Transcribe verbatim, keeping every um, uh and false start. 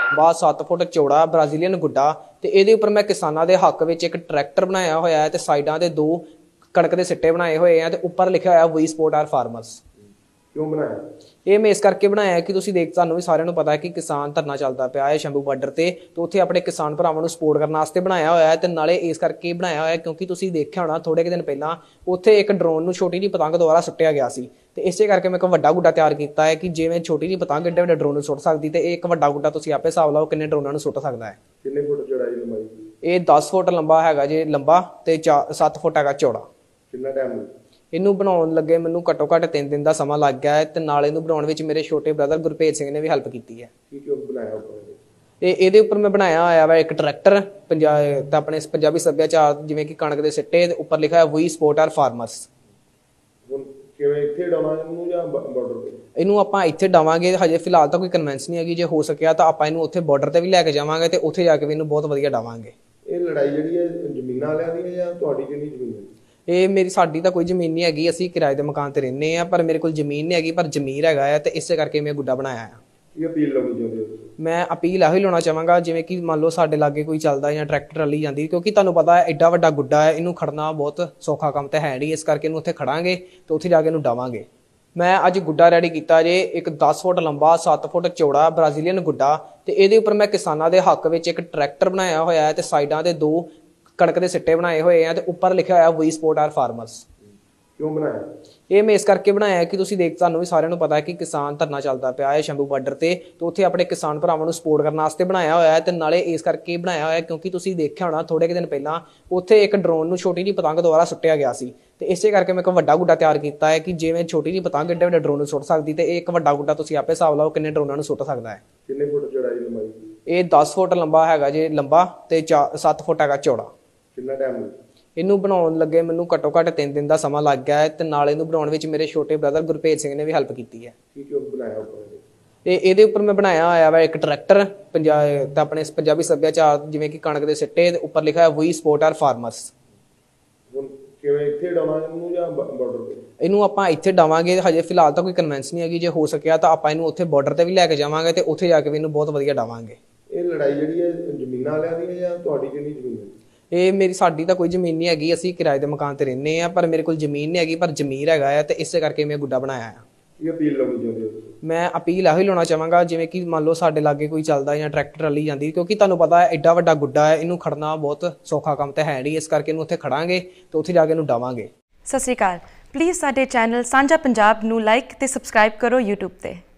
लंबा सत्त फुट चौड़ा ब्राजीलियन गुड्डा ते इहदे उपर मैं किसानां दे हक विच एक ट्रैक्टर बनाया होया है ते साइडां ते दो कणक दे सिट्टे बनाए हुए हैं ते उपर लिखिया होया वी सपोर्ट आवर फार्मर्स। क्यों बनाया? ये मैं इस करके बनाया है कि तुसीं देख तुहानूं भी सारिਆਂ ਨੂੰ पता है कि किसान धरना चलदा पिया है शंभू बार्डर ते तो उत्थे अपने किसान भरावां ਨੂੰ सपोर्ट करने वास्ते बनाया होया है ते नाले इस करके बनाया होया है क्योंकि तुसीं देखिया होना थोड़े कुछ दिन पहलां उत्थे एक ड्रोन ਨੂੰ ਛੋਟੀ ਜਿਹੀ ਪਤੰਗ ਦੁਆਰਾ ਸੁੱਟਿਆ ਗਿਆ ਸੀ ਤੇ ਇਸੇ ਕਰਕੇ ਮੈਂ ਇੱਕ ਵੱਡਾ ਗੁੱਡਾ ਤਿਆਰ ਕੀਤਾ ਹੈ ਕਿ ਜਿਵੇਂ ਛੋਟੀ ਜਿਹੀ ਪਤੰਗ ਏਡੇ ਵੱਡੇ ਡਰੋਨ ਨੂੰ ਸੁੱਟ ਸਕਦੀ ਤੇ ਇਹ ਇੱਕ ਵੱਡਾ ਗੁੱਡਾ ਤੁਸੀਂ ਆਪੇ ਹਿਸਾਬ ਲਾਓ ਕਿੰਨੇ ਡਰੋਨਾਂ ਨੂੰ ਸੁੱਟ ਸਕਦਾ ਹੈ। ਕਿੰਨੇ ਫੁੱਟ ਚੌੜਾਈ ਲੰਬਾਈ? ਇਹ ਦਸ ਫੁੱਟ ਲੰਬਾ ਹੈਗਾ ਜੇ ਲੰਬਾ ਤੇ ਸੱਤ ਫੁੱਟ ਹੈਗਾ ਚੌੜਾ। ਕਿੰਨਾ ਟਾਈਮ ਇਹਨੂੰ ਬਣਾਉਣ ਲੱਗੇ ਮੈਨੂੰ ਘੱਟੋ ਘੱਟ ਤਿੰਨ ਦਿਨ ਦਾ ਸਮਾਂ ਲੱਗ ਗਿਆ ਹੈ ਤੇ ਨਾਲ ਇਹਨੂੰ ਬਣਾਉਣ ਵਿੱਚ ਮੇਰੇ ਛੋਟੇ ਬ੍ਰਦਰ ਗੁਰਪ੍ਰੀਤ ਸਿੰਘ ਨੇ ਵੀ ਹੈਲਪ ਕੀਤੀ ਹੈ। ਕੀ ਕਿਉਂ ਬਣਾਇਆ ਉੱਪਰ? ਇਹ ਇਹਦੇ ਉੱਪਰ ਮੈਂ ਬਣਾਇਆ ਹੋਇਆ ਵਾ ਇੱਕ ਟਰੈਕਟਰ ਪੰਜਾਬ ਤਾਂ ਆਪਣੇ ਪੰਜਾਬੀ ਸੱਭਿਆਚਾਰ ਜਿਵੇਂ ਕਿ ਕਣਕ ਦੇ ਸਿੱਟੇ ਦੇ ਉੱਪਰ ਲਿਖਿਆ ਹੋਇਆ ਵੀ ਸਪੋਰਟ ਆਰ ਫਾਰਮਰਸ। ਹੁਣ ਕਿਵੇਂ ਇੱਥੇ ਡਾਵਾਂਗੇ ਇਹਨੂੰ ਜਾਂ ਬਾਰਡਰ ਤੇ? ਇਹਨੂੰ ਆਪਾਂ ਇੱਥੇ ਡਾਵਾਂਗੇ ਹਜੇ ਫਿਲਹਾਲ ਤਾਂ ਕੋਈ ਕਨਵੈਂਸ ਨਹੀਂ ਹੈਗੀ, ਜੇ ਹੋ ਸਕਿਆ ਤਾਂ ਆਪਾਂ ਇਹਨੂੰ ਉੱਥੇ ਬਾਰਡਰ ਤੇ ਵੀ ਲੈ ਕੇ ਜਾਵਾਂਗੇ ਤੇ ਉੱਥੇ ਜਾ ਕੇ ਵੀ ਇਹਨੂੰ ਬਹੁਤ ਵਧੀਆ ਡਾਵਾਂਗੇ। ਇਹ ਲੜਾਈ ਜਿਹੜੀ ਹੈ ਜ਼ਮੀਨਾਂ ਵਾਲਿਆਂ ਦੀ ਹੈ ਜਾਂ ਤੁਹਾਡੀ ਕਿੰਨੀ ਜ਼ਮੀਨ ਹੈ? ਇਹ ਮੇਰੀ ਸਾਡੀ ਤਾਂ ਕੋਈ ਜ਼ਮੀਨ ਨਹੀਂ ਹੈਗੀ, ਅਸੀਂ ਕਿਰਾਏ ਦੇ ਮਕਾਨ ਤੇ ਰਹਿੰਦੇ ਆ ਪਰ ਮੇਰੇ ਕੋਲ ਜ਼ਮੀਨ ਨਹੀਂ ਹੈਗੀ ਪਰ ਜ਼ਮੀਰ ਹੈਗਾ ਆ ਤੇ ਇਸੇ ਕਰਕੇ ਮੈਂ ਗੁੱਡਾ ਬਣਾਇਆ ਆ। ਕੀ ਅਪੀਲ ਲਾਉਣੀ ਚਾਹੁੰਦੇ ਹੋ? ਮੈਂ ਅਪੀਲ ਇਹੋ ਹੀ ਲਾਉਣਾ ਚਾਹਾਂਗਾ ਜਿਵੇਂ ਕਿ ਮੰਨ ਲਓ ਸਾਡੇ ਲਾਗੇ ਕੋਈ ਚੱਲਦਾ ਜਾਂ ਟਰੈਕਟਰ ਰਲੀ ਜਾਂਦੀ ਕਿਉਂਕਿ ਤੁਹਾਨੂੰ ਪਤਾ ਹੈ ਐਡਾ ਵੱਡਾ ਗੁੱਡਾ ਹੈ ਇਹਨੂੰ ਖੜਨਾ ਬਹੁਤ ਸੌਖਾ ਕੰਮ ਤਾਂ ਹੈ ਨਹੀਂ, ਇਸ ਕਰਕੇ ਇਹਨੂੰ ਉੱਥੇ ਖੜਾਂਗੇ ਤੇ ਉੱਥੇ ਜਾ ਕੇ ਇਹਨੂੰ ਡਾਵਾਂਗੇ। ਮੈਂ ਅੱਜ ਗੁੱਡਾ ਰੈਡੀ ਕੀਤਾ ਜੇ ਇੱਕ ਦਸ ਫੁੱਟ ਲੰਬਾ ਸੱਤ ਫੁੱਟ ਚੌੜਾ ਬ੍ਰਾਜ਼ੀਲੀਅਨ ਗੁੱਡਾ ਤੇ ਇਹਦੇ ਉੱਪਰ ਮੈਂ ਕਿਸਾਨਾਂ ਦੇ ਹੱਕ ਵਿੱਚ ਇੱਕ ਟਰੈਕਟਰ ਬਣਾਇਆ ਹੋਇਆ ਹੈ ਤੇ ਸਾਈਡਾਂ ਤੇ ਦੋ ਕਣਕ ਦੇ ਸਿੱਟੇ ਬਣਾਏ ਹੋਏ ਆ ਤੇ ਉੱਪਰ ਲਿਖਿਆ ਹੋਇਆ ਵੀ ਸਪੋਰਟ ਆਰ ਫਾਰਮਰਸ। ਕਿਉਂ ਬਣਾਇਆ? ਇਹ ਮੈਂ ਇਸ ਕਰਕੇ ਬਣਾਇਆ ਹੈ ਕਿ ਤੁਸੀਂ ਦੇਖ ਤੁਹਾਨੂੰ ਵੀ ਸਾਰਿਆਂ ਨੂੰ ਪਤਾ ਹੈ ਕਿ ਕਿਸਾਨ ਧਰਨਾ ਚੱਲਦਾ ਪਿਆ ਹੈ ਸ਼ੰਭੂ ਬਾਰਡਰ ਤੇ ਤੇ ਉੱਥੇ ਆਪਣੇ ਕਿਸਾਨ ਭਰਾਵਾਂ ਨੂੰ ਸਪੋਰਟ ਕਰਨ ਵਾਸਤੇ ਬਣਾਇਆ ਹੋਇਆ ਹੈ ਤੇ ਨਾਲੇ ਇਸ ਕਰਕੇ ਬਣਾਇਆ ਹੋਇਆ ਕਿਉਂਕਿ ਤੁਸੀਂ ਦੇਖਿਆ ਹੋਣਾ ਥੋੜੇ ਕੁ ਦਿਨ ਪਹਿਲਾਂ ਉੱਥੇ ਇੱਕ ਡਰੋਨ ਨੂੰ ਛੋਟੀ ਜਿਹੀ ਪਤੰਗ ਦੁਆਰਾ ਸੁੱਟਿਆ ਗਿਆ ਸੀ ਤੇ ਇਸੇ ਕਰਕੇ ਮੈਂ ਇੱਕ ਵੱਡਾ ਗੁੱਡਾ ਤਿਆਰ ਕੀਤਾ ਹੈ ਕਿ ਜਿਵੇਂ ਛੋਟੀ ਜਿਹੀ ਪਤੰਗ ਏਡੇ ਵੱਡੇ ਡਰੋਨ ਨੂੰ ਸੁੱਟ ਸਕਦੀ ਤੇ ਇਹ ਇੱਕ ਵੱਡਾ ਗੁੱਡਾ ਤੁਸੀਂ ਆਪੇ ਹਿਸਾਬ ਲਾਓ ਕਿੰਨੇ ਡਰੋਨਾਂ ਨੂੰ ਸੁੱਟ ਸਕਦਾ ਹੈ। ਕਿੰਨੇ ਫੁੱਟ ਚੌੜਾਈ ਲੰਬਾਈ? ਇਹ ਦਸ ਫੁੱਟ ਲੰਬਾ ਹੈਗਾ ਜੇ ਲੰਬਾ ਤੇ ਸੱਤ ਫੁੱਟ ਹੈਗਾ ਚੌੜਾ। ਕਿੰਨਾ ਟਾਈਮ? ਇਹਨੂੰ ਬਣਾਉਣ ਲੱਗੇ ਮੈਨੂੰ ਘੱਟੋ ਘੱਟ ਤਿੰਨ ਦਿਨ ਦਾ ਸਮਾਂ ਲੱਗ ਗਿਆ ਹੈ ਤੇ ਨਾਲ ਇਹਨੂੰ ਬਣਾਉਣ ਵਿੱਚ ਮੇਰੇ ਛੋਟੇ ਬ੍ਰਦਰ ਗੁਰਪ੍ਰੀਤ ਸਿੰਘ ਨੇ ਵੀ ਹੈਲਪ ਕੀਤੀ ਹੈ। ਕੀ ਕਿਉਂ ਬਣਾਇਆ ਉੱਪਰ? ਤੇ ਇਹਦੇ ਉੱਪਰ ਮੈਂ ਬਣਾਇਆ ਹੋਇਆ ਵਾ ਇੱਕ ਟਰੈਕਟਰ ਪੰਜਾਬ ਤਾਂ ਆਪਣੇ ਪੰਜਾਬੀ ਸੱਭਿਆਚਾਰ ਜਿਵੇਂ ਕਿ ਕਣਕ ਦੇ ਸਿੱਟੇ ਦੇ ਉੱਪਰ ਲਿਖਿਆ ਹੋਇਆ ਵੀ ਸਪੋਰਟ ਆਰ ਫਾਰਮਰਸ। ਹੁਣ ਕਿਵੇਂ ਇੱਥੇ ਡਾਵਾਂਗੇ ਇਹਨੂੰ ਜਾਂ ਬਾਰਡਰ ਤੇ? ਇਹਨੂੰ ਆਪਾਂ ਇੱਥੇ ਡਾਵਾਂਗੇ ਹਜੇ ਫਿਲਹਾਲ ਤਾਂ ਕੋਈ ਕਨਵੈਂਸ ਨਹੀਂ ਹੈਗੀ, ਜੇ ਹੋ ਸਕਿਆ ਤਾਂ ਆਪਾਂ ਇਹਨੂੰ ਉੱਥੇ ਬਾਰਡਰ ਤੇ ਵੀ ਲੈ ਕੇ ਜਾਵਾਂਗੇ ਤੇ ਉੱਥੇ ਜਾ ਕੇ ਵੀ ਇਹਨੂੰ ਬਹੁਤ ਵਧੀਆ ਡਾਵਾਂਗੇ। ਇਹ ਲੜਾਈ ਜਿਹੜੀ ਹੈ ਜ਼ਮੀਨਾਂ ਵਾਲਿਆਂ ਦੀ ਹੈ ਜਾਂ ਤੁਹਾਡੀ ਕਿੰਨੀ ਜ਼ਮੀਨ ਹੈ? ਇਹ ਮੇਰੀ ਸਾਡੀ ਤਾਂ ਕੋਈ ਜ਼ਮੀਨ ਨਹੀਂ ਹੈਗੀ, ਅਸੀਂ ਕਿਰਾਏ ਦੇ ਮਕਾਨ ਤੇ ਰਹਿੰਦੇ ਆ ਪਰ ਮੇਰੇ ਕੋਲ ਜ਼ਮੀਨ ਨਹੀਂ ਹੈਗੀ ਪਰ ਜ਼ਮੀਰ ਹੈਗਾ ਆ ਤੇ ਇਸੇ ਕਰਕੇ ਮੈਂ ਗੁੱਡਾ ਬਣਾਇਆ ਆ। ਕੀ ਅਪੀਲ ਲਾਉਣੀ ਚਾਹੁੰਦੇ ਹੋ? ਮੈਂ ਅਪੀਲ ਇਹੋ ਹੀ ਲਾਉਣਾ ਚਾਹਾਂਗਾ ਜਿਵੇਂ ਕਿ ਮੰਨ ਲਓ ਸਾਡੇ ਲਾਗੇ ਕੋਈ ਚੱਲਦਾ ਜਾਂ ਟਰੈਕਟਰ ਰਲੀ ਜਾਂਦੀ ਕਿਉਂਕਿ ਤੁਹਾਨੂੰ ਪਤਾ ਹੈ ਐਡਾ ਵੱਡਾ ਗੁੱਡਾ ਹੈ ਇਹਨੂੰ ਖੜਨਾ ਬਹੁਤ ਸੌਖਾ ਕੰਮ ਤਾਂ ਹੈ ਨਹੀਂ, ਇਸ ਕਰਕੇ ਇਹਨੂੰ ਉੱਥੇ ਖੜਾਂਗੇ ਤੇ ਉੱਥੇ ਜਾ ਕੇ ਇਹਨੂੰ ਡਾਵਾਂਗੇ। ਸਤਿ ਸ਼੍ਰੀ ਅਕਾਲ। ਪਲੀਜ਼ ਸਾਡੇ ਚੈਨਲ ਸਾਂਝਾ ਪੰਜਾਬ ਨੂੰ ਲਾਈਕ ਤੇ ਸਬਸਕ੍ਰਾਈਬ ਕਰੋ YouTube ਤੇ।